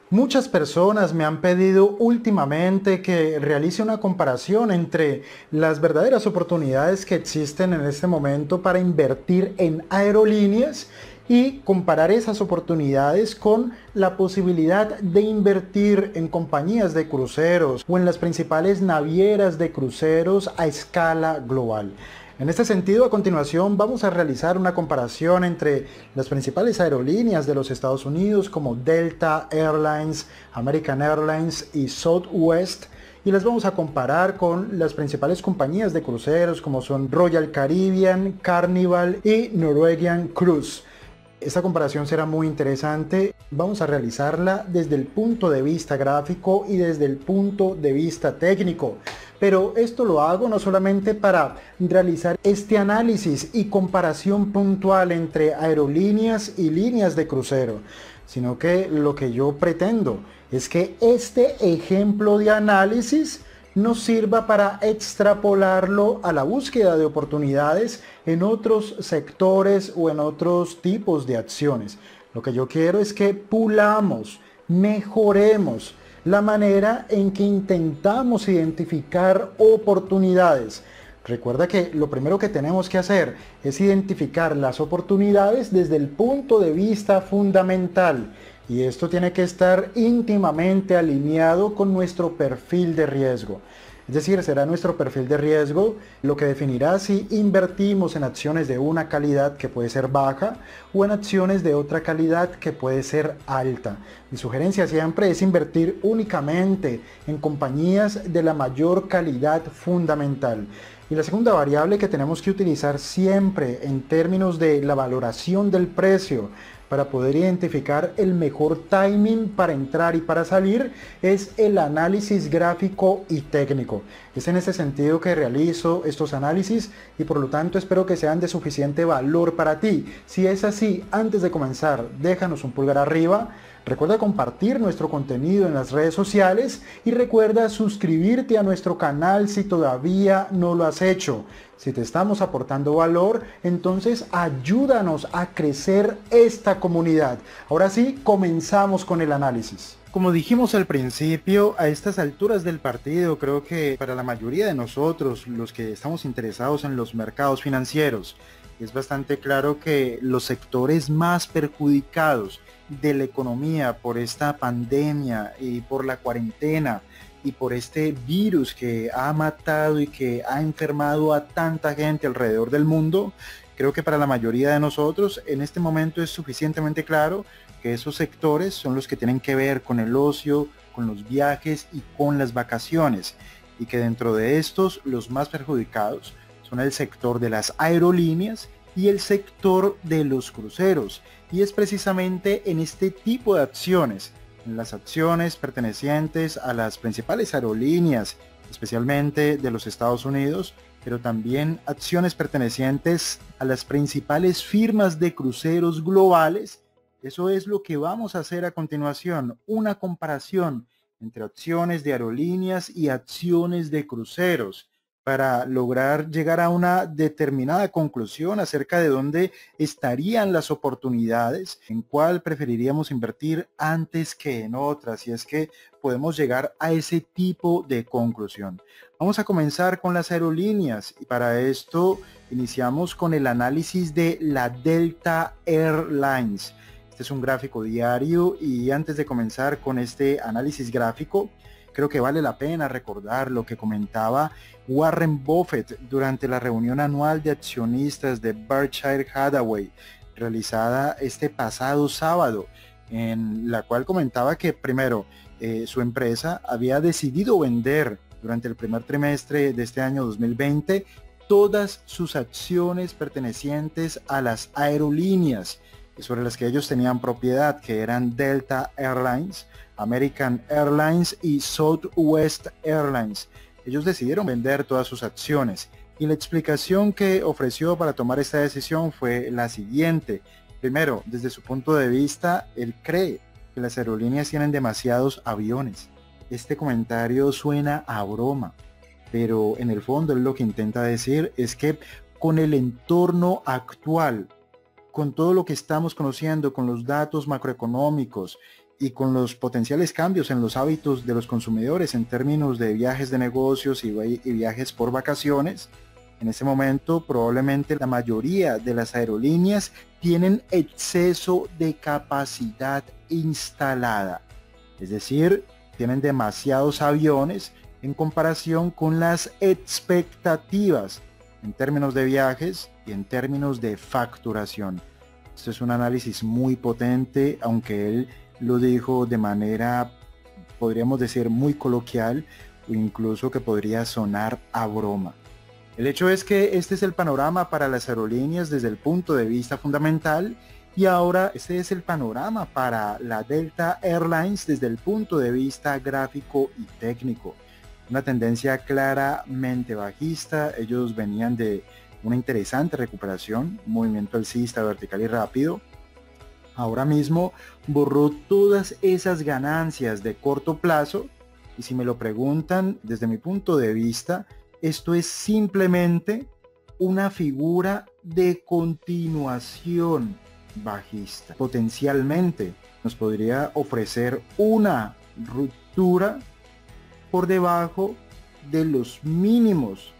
Muchas personas me han pedido últimamente que realice una comparación entre las verdaderas oportunidades que existen en este momento para invertir en aerolíneas y comparar esas oportunidades con la posibilidad de invertir en compañías de cruceros o en las principales navieras de cruceros a escala global. En este sentido, a continuación vamos a realizar una comparación entre las principales aerolíneas de los Estados Unidos como Delta Airlines, American Airlines y Southwest, y las vamos a comparar con las principales compañías de cruceros como son Royal Caribbean, Carnival y Norwegian Cruise. Esta comparación será muy interesante. Vamos a realizarla desde el punto de vista gráfico y desde el punto de vista técnico. Pero esto lo hago no solamente para realizar este análisis y comparación puntual entre aerolíneas y líneas de crucero, sino que lo que yo pretendo es que este ejemplo de análisis nos sirva para extrapolarlo a la búsqueda de oportunidades en otros sectores o en otros tipos de acciones. Lo que yo quiero es que pulamos, mejoremos la manera en que intentamos identificar oportunidades. Recuerda que lo primero que tenemos que hacer es identificar las oportunidades desde el punto de vista fundamental. Y esto tiene que estar íntimamente alineado con nuestro perfil de riesgo. Es decir, será nuestro perfil de riesgo lo que definirá si invertimos en acciones de una calidad que puede ser baja o en acciones de otra calidad que puede ser alta. Mi sugerencia siempre es invertir únicamente en compañías de la mayor calidad fundamental. Y la segunda variable que tenemos que utilizar siempre en términos de la valoración del precio para poder identificar el mejor timing para entrar y para salir es el análisis gráfico y técnico. Es en ese sentido que realizo estos análisis y por lo tanto espero que sean de suficiente valor para ti. Si es así, antes de comenzar, déjanos un pulgar arriba. Recuerda compartir nuestro contenido en las redes sociales y recuerda suscribirte a nuestro canal si todavía no lo has hecho. Si te estamos aportando valor, entonces ayúdanos a crecer esta comunidad. Ahora sí, comenzamos con el análisis. Como dijimos al principio, a estas alturas del partido, creo que para la mayoría de nosotros, los que estamos interesados en los mercados financieros, es bastante claro que los sectores más perjudicados de la economía por esta pandemia y por la cuarentena y por este virus que ha matado y que ha enfermado a tanta gente alrededor del mundo, creo que para la mayoría de nosotros en este momento es suficientemente claro que esos sectores son los que tienen que ver con el ocio, con los viajes y con las vacaciones, y que dentro de estos los más perjudicados son el sector de las aerolíneas y el sector de los cruceros. Y es precisamente en este tipo de acciones, en las acciones pertenecientes a las principales aerolíneas, especialmente de los Estados Unidos, pero también acciones pertenecientes a las principales firmas de cruceros globales. Eso es lo que vamos a hacer a continuación, una comparación entre acciones de aerolíneas y acciones de cruceros, para lograr llegar a una determinada conclusión acerca de dónde estarían las oportunidades, en cuál preferiríamos invertir antes que en otras, si es que podemos llegar a ese tipo de conclusión. Vamos a comenzar con las aerolíneas y para esto iniciamos con el análisis de la Delta Airlines. Este es un gráfico diario y antes de comenzar con este análisis gráfico, creo que vale la pena recordar lo que comentaba Warren Buffett durante la reunión anual de accionistas de Berkshire Hathaway, realizada este pasado sábado, en la cual comentaba que primero su empresa había decidido vender durante el primer trimestre de este año 2020 todas sus acciones pertenecientes a las aerolíneas sobre las que ellos tenían propiedad, que eran Delta Airlines, American Airlines y Southwest Airlines. Ellos decidieron vender todas sus acciones y la explicación que ofreció para tomar esta decisión fue la siguiente. Primero, desde su punto de vista, él cree que las aerolíneas tienen demasiados aviones. Este comentario suena a broma, pero en el fondo él lo que intenta decir es que con el entorno actual, con todo lo que estamos conociendo, con los datos macroeconómicos y con los potenciales cambios en los hábitos de los consumidores en términos de viajes de negocios y viajes por vacaciones, en este momento probablemente la mayoría de las aerolíneas tienen exceso de capacidad instalada. Es decir, tienen demasiados aviones en comparación con las expectativas en términos de viajes y en términos de facturación. Esto es un análisis muy potente, aunque él lo dijo de manera, podríamos decir, muy coloquial, o incluso que podría sonar a broma. El hecho es que este es el panorama para las aerolíneas desde el punto de vista fundamental, y ahora este es el panorama para la Delta Airlines desde el punto de vista gráfico y técnico. Una tendencia claramente bajista. Ellos venían de una interesante recuperación, un movimiento alcista vertical y rápido. Ahora mismo borró todas esas ganancias de corto plazo, y si me lo preguntan desde mi punto de vista, esto es simplemente una figura de continuación bajista. Potencialmente nos podría ofrecer una ruptura por debajo de los mínimos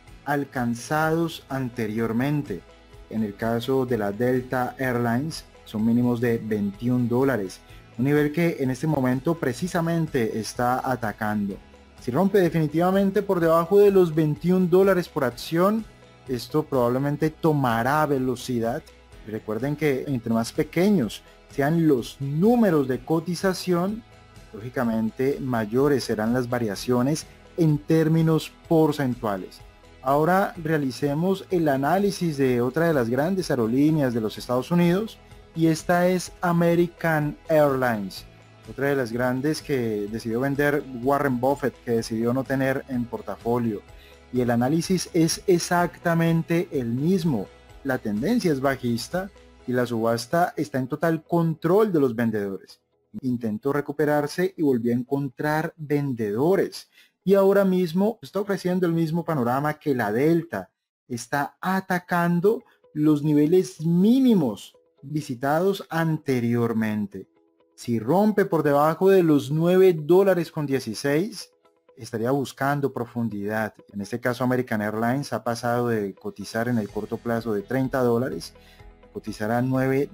alcanzados anteriormente. En el caso de la Delta Airlines son mínimos de $21, un nivel que en este momento precisamente está atacando. Si rompe definitivamente por debajo de los $21 por acción, esto probablemente tomará velocidad. Recuerden que entre más pequeños sean los números de cotización, lógicamente mayores serán las variaciones en términos porcentuales. Ahora realicemos el análisis de otra de las grandes aerolíneas de los Estados Unidos, y esta es American Airlines, otra de las grandes que decidió vender Warren Buffett, que decidió no tener en portafolio. Y el análisis es exactamente el mismo. La tendencia es bajista y la subasta está en total control de los vendedores. Intentó recuperarse y volvió a encontrar vendedores. Y ahora mismo está ofreciendo el mismo panorama que la Delta. Está atacando los niveles mínimos visitados anteriormente. Si rompe por debajo de los $9.16, estaría buscando profundidad. En este caso American Airlines ha pasado de cotizar en el corto plazo de $30 a cotizar a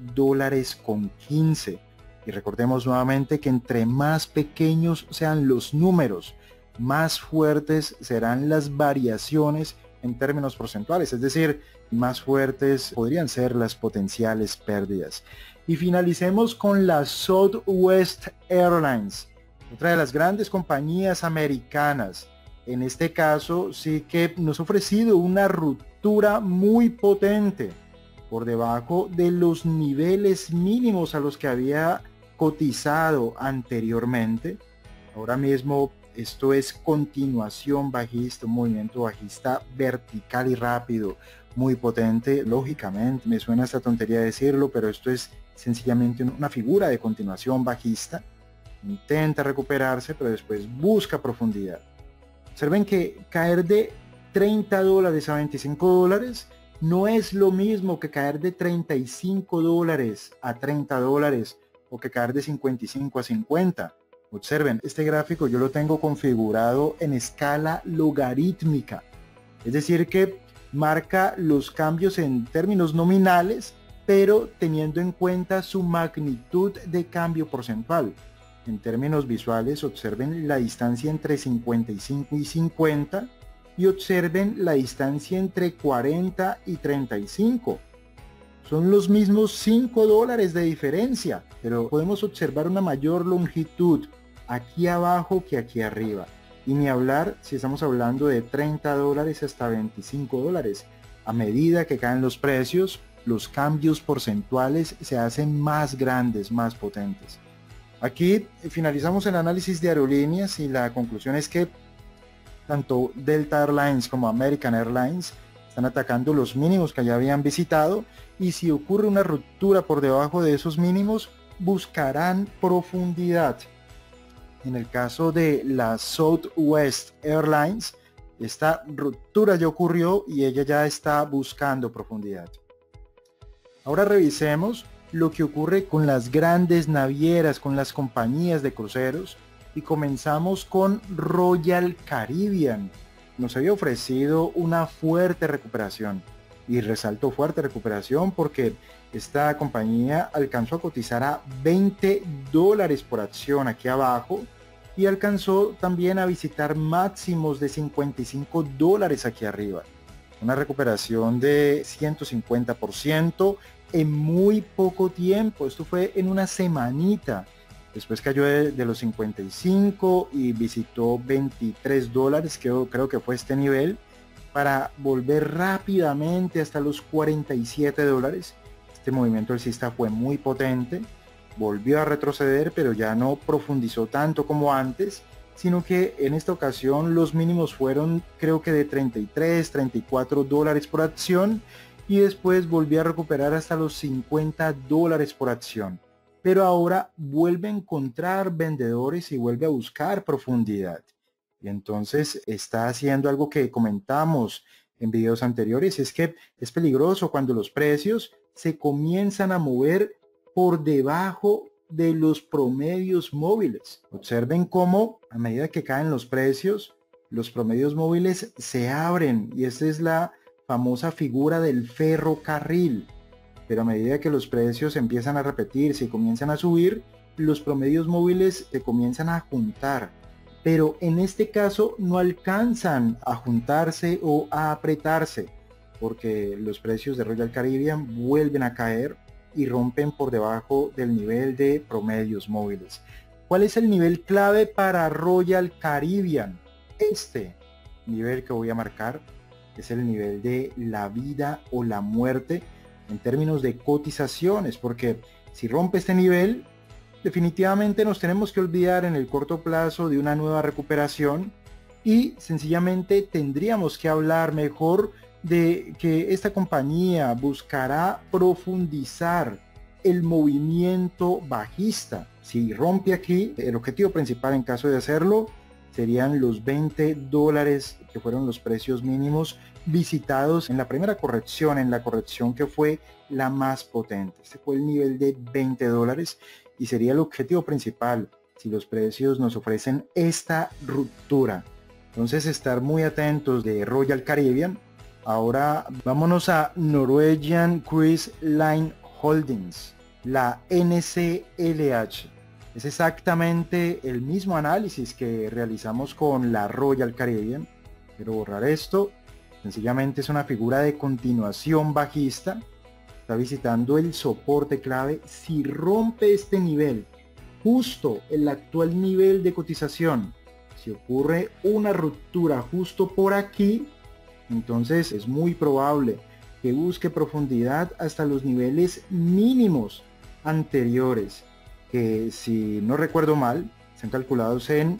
$9.15. Y recordemos nuevamente que entre más pequeños sean los números, más fuertes serán las variaciones en términos porcentuales, es decir, más fuertes podrían ser las potenciales pérdidas. Y finalicemos con la Southwest Airlines, otra de las grandes compañías americanas. En este caso sí que nos ha ofrecido una ruptura muy potente por debajo de los niveles mínimos a los que había cotizado anteriormente. Ahora mismo esto es continuación bajista, un movimiento bajista vertical y rápido, muy potente. Lógicamente me suena esta tontería decirlo, pero esto es sencillamente una figura de continuación bajista. Intenta recuperarse, pero después busca profundidad. Observen que caer de $30 a $25 no es lo mismo que caer de $35 a $30 o que caer de 55 a 50. Observen, este gráfico yo lo tengo configurado en escala logarítmica, es decir que marca los cambios en términos nominales, pero teniendo en cuenta su magnitud de cambio porcentual. En términos visuales, observen la distancia entre 55 y 50 y observen la distancia entre 40 y 35. Son los mismos $5 de diferencia, pero podemos observar una mayor longitud aquí abajo que aquí arriba. Y ni hablar si estamos hablando de $30 hasta $25. A medida que caen los precios, los cambios porcentuales se hacen más grandes, más potentes. Aquí finalizamos el análisis de aerolíneas y la conclusión es que tanto Delta Airlines como American Airlines están atacando los mínimos que ya habían visitado, y si ocurre una ruptura por debajo de esos mínimos, buscarán profundidad. En el caso de la Southwest Airlines, esta ruptura ya ocurrió y ella ya está buscando profundidad. Ahora revisemos lo que ocurre con las grandes navieras, con las compañías de cruceros, y comenzamos con Royal Caribbean. Nos había ofrecido una fuerte recuperación, y resaltó fuerte recuperación porque esta compañía alcanzó a cotizar a $20 por acción aquí abajo, y alcanzó también a visitar máximos de $55 aquí arriba. Una recuperación de 150% en muy poco tiempo. Esto fue en una semanita. Después cayó de los 55 y visitó $23, creo que fue este nivel, para volver rápidamente hasta los $47. Este movimiento alcista fue muy potente, volvió a retroceder, pero ya no profundizó tanto como antes, sino que en esta ocasión los mínimos fueron creo que de $33-34 por acción, y después volvió a recuperar hasta los $50 por acción. Pero ahora vuelve a encontrar vendedores y vuelve a buscar profundidad. Y entonces está haciendo algo que comentamos en videos anteriores, es que es peligroso cuando los precios se comienzan a mover por debajo de los promedios móviles. Observen cómo a medida que caen los precios, los promedios móviles se abren, y esta es la famosa figura del ferrocarril. Pero a medida que los precios empiezan a repetirse y comienzan a subir, los promedios móviles se comienzan a juntar. Pero en este caso no alcanzan a juntarse o a apretarse, porque los precios de Royal Caribbean vuelven a caer y rompen por debajo del nivel de promedios móviles. ¿Cuál es el nivel clave para Royal Caribbean? Este nivel que voy a marcar es el nivel de la vida o la muerte en términos de cotizaciones, porque si rompe este nivel, definitivamente nos tenemos que olvidar en el corto plazo de una nueva recuperación, y sencillamente tendríamos que hablar mejor de que esta compañía buscará profundizar el movimiento bajista. Si rompe aquí, el objetivo principal en caso de hacerlo serían los $20, que fueron los precios mínimos visitados en la primera corrección, en la corrección que fue la más potente. Este fue el nivel de $20 y sería el objetivo principal si los precios nos ofrecen esta ruptura. Entonces, estar muy atentos de Royal Caribbean. Ahora vámonos a Norwegian Cruise Line Holdings, la NCLH. Es exactamente el mismo análisis que realizamos con la Royal Caribbean. Quiero borrar esto. Sencillamente es una figura de continuación bajista. Está visitando el soporte clave. Si rompe este nivel, justo el actual nivel de cotización, si ocurre una ruptura justo por aquí, entonces es muy probable que busque profundidad hasta los niveles mínimos anteriores, que si no recuerdo mal, están calculados en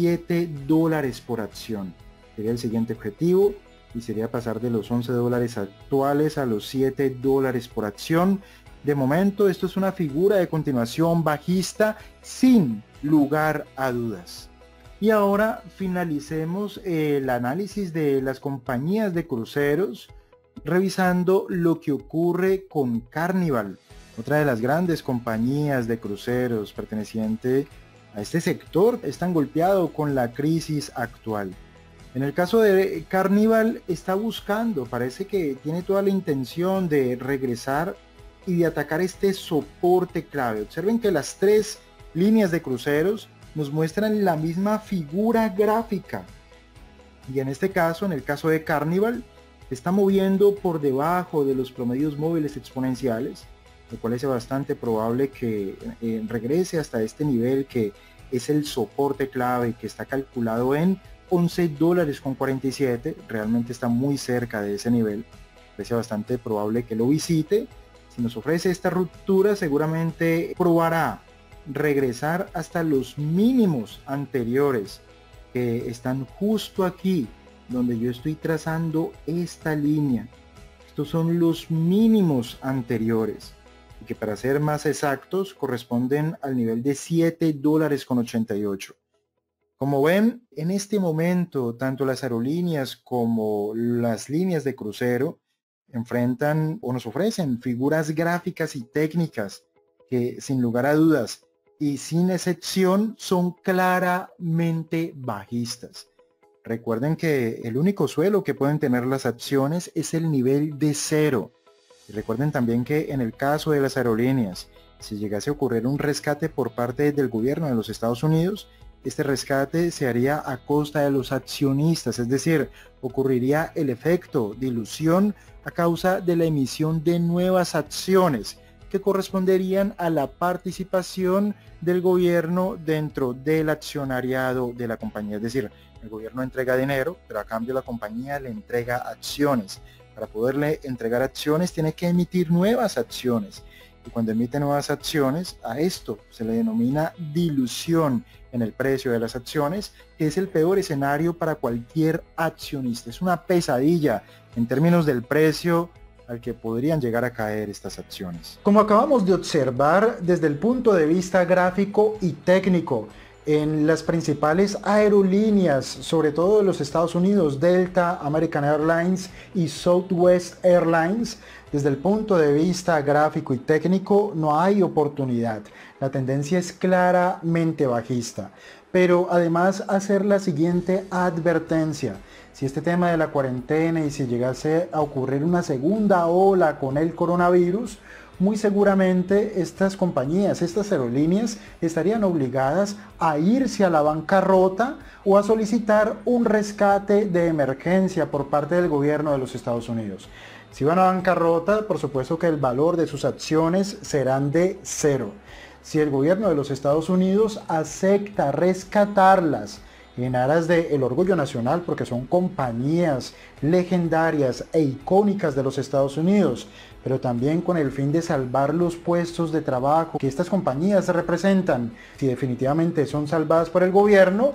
$7 por acción. Sería el siguiente objetivo, y sería pasar de los $11 actuales a los $7 por acción. De momento esto es una figura de continuación bajista sin lugar a dudas. Y ahora finalicemos el análisis de las compañías de cruceros revisando lo que ocurre con Carnival, otra de las grandes compañías de cruceros perteneciente a este sector, es tan golpeado con la crisis actual. En el caso de Carnival está buscando, parece que tiene toda la intención de regresar y de atacar este soporte clave. Observen que las tres líneas de cruceros nos muestran la misma figura gráfica, y en este caso, en el caso de Carnival, está moviendo por debajo de los promedios móviles exponenciales, lo cual es bastante probable que regrese hasta este nivel, que es el soporte clave, que está calculado en $11.47. Realmente está muy cerca de ese nivel. Parece bastante probable que lo visite. Si nos ofrece esta ruptura, seguramente probará regresar hasta los mínimos anteriores, que están justo aquí donde yo estoy trazando esta línea. Estos son los mínimos anteriores, y que para ser más exactos corresponden al nivel de $7.88. Como ven, en este momento tanto las aerolíneas como las líneas de crucero enfrentan o nos ofrecen figuras gráficas y técnicas que sin lugar a dudas y sin excepción son claramente bajistas. Recuerden que el único suelo que pueden tener las acciones es el nivel de cero. Y recuerden también que en el caso de las aerolíneas, si llegase a ocurrir un rescate por parte del gobierno de los Estados Unidos, este rescate se haría a costa de los accionistas, es decir, ocurriría el efecto dilución a causa de la emisión de nuevas acciones que corresponderían a la participación del gobierno dentro del accionariado de la compañía. Es decir, el gobierno entrega dinero, pero a cambio la compañía le entrega acciones. Para poderle entregar acciones tiene que emitir nuevas acciones. Y cuando emite nuevas acciones, a esto se le denomina dilución en el precio de las acciones, que es el peor escenario para cualquier accionista. Es una pesadilla en términos del precio al que podrían llegar a caer estas acciones. Como acabamos de observar desde el punto de vista gráfico y técnico, en las principales aerolíneas, sobre todo de los Estados Unidos, Delta, American Airlines y Southwest Airlines, desde el punto de vista gráfico y técnico no hay oportunidad. La tendencia es claramente bajista. Pero además hacer la siguiente advertencia. Si este tema de la cuarentena y si llegase a ocurrir una segunda ola con el coronavirus, muy seguramente estas compañías, estas aerolíneas estarían obligadas a irse a la bancarrota o a solicitar un rescate de emergencia por parte del gobierno de los Estados Unidos. Si van a bancarrota, por supuesto que el valor de sus acciones serán de cero. Si el gobierno de los Estados Unidos acepta rescatarlas en aras del orgullo nacional, porque son compañías legendarias e icónicas de los Estados Unidos, pero también con el fin de salvar los puestos de trabajo que estas compañías representan. Si definitivamente son salvadas por el gobierno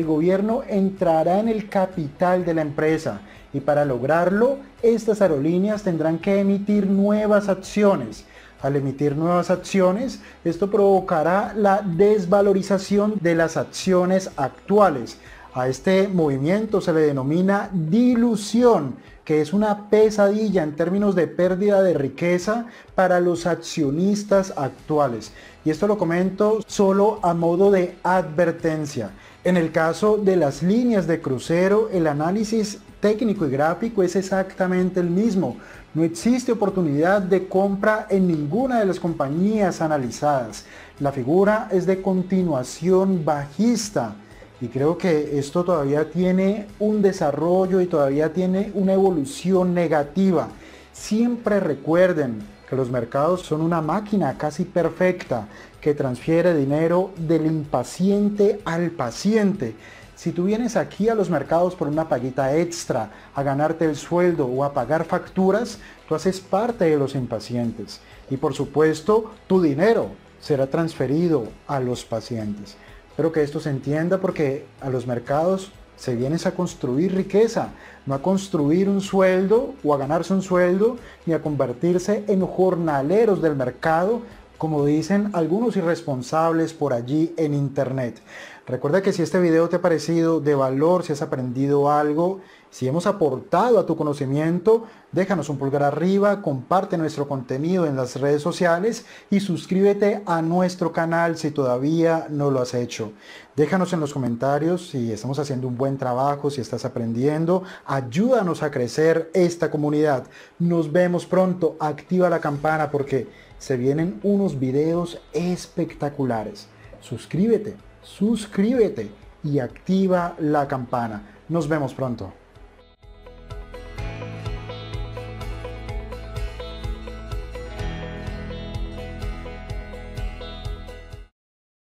entrará en el capital de la empresa y para lograrlo, estas aerolíneas tendrán que emitir nuevas acciones. Al emitir nuevas acciones, esto provocará la desvalorización de las acciones actuales. A este movimiento se le denomina dilución, que es una pesadilla en términos de pérdida de riqueza para los accionistas actuales. Y esto lo comento solo a modo de advertencia. En el caso de las líneas de crucero, el análisis técnico y gráfico es exactamente el mismo. No existe oportunidad de compra en ninguna de las compañías analizadas. La figura es de continuación bajista y creo que esto todavía tiene un desarrollo y todavía tiene una evolución negativa. Siempre recuerden que los mercados son una máquina casi perfecta que transfiere dinero del impaciente al paciente. Si tú vienes aquí a los mercados por una paguita extra, a ganarte el sueldo o a pagar facturas, tú haces parte de los impacientes. Y por supuesto, tu dinero será transferido a los pacientes. Espero que esto se entienda porque a los mercados se viene a construir riqueza, no a construir un sueldo o a ganarse un sueldo, ni a convertirse en jornaleros del mercado, como dicen algunos irresponsables por allí en internet. Recuerda que si este video te ha parecido de valor, si has aprendido algo, si hemos aportado a tu conocimiento, déjanos un pulgar arriba, comparte nuestro contenido en las redes sociales y suscríbete a nuestro canal si todavía no lo has hecho. Déjanos en los comentarios si estamos haciendo un buen trabajo, si estás aprendiendo. Ayúdanos a crecer esta comunidad. Nos vemos pronto. Activa la campana porque se vienen unos videos espectaculares. Suscríbete y activa la campana. Nos vemos pronto.